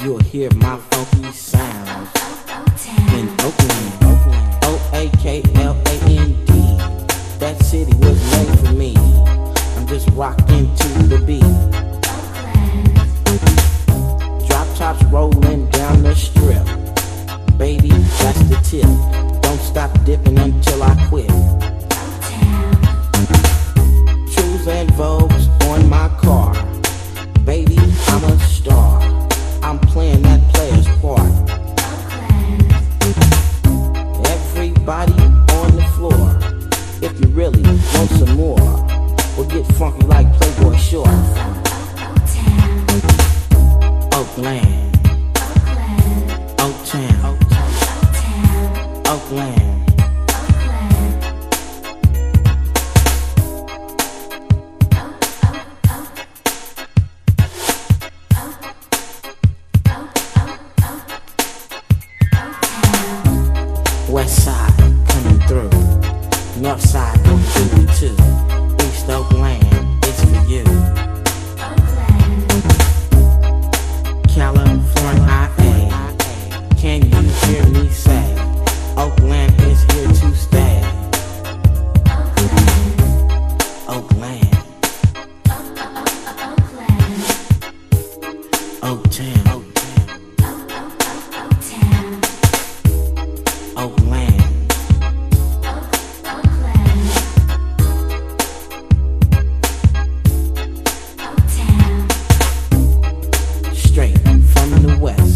you'll hear my funky sounds in Oakland, Oakland. That city was made for me. I'm just rocking to the beat. Drop tops rolling down the strip. Baby, that's the tip. Don't stop dipping until I quit. Trues and Vogues on my car. Baby, I'm a star. I'm playing that player's part. Everybody on the floor. If you really want some more, we'll get funky like Playboy Short. Oakland, Oaktown, Oakland. West side coming through. North side gon' do it too. East Oakland, it's for you. California, can you hear me say? Oakland is here to stay. Oakland, Oaktown, Oakland. Straight from the west.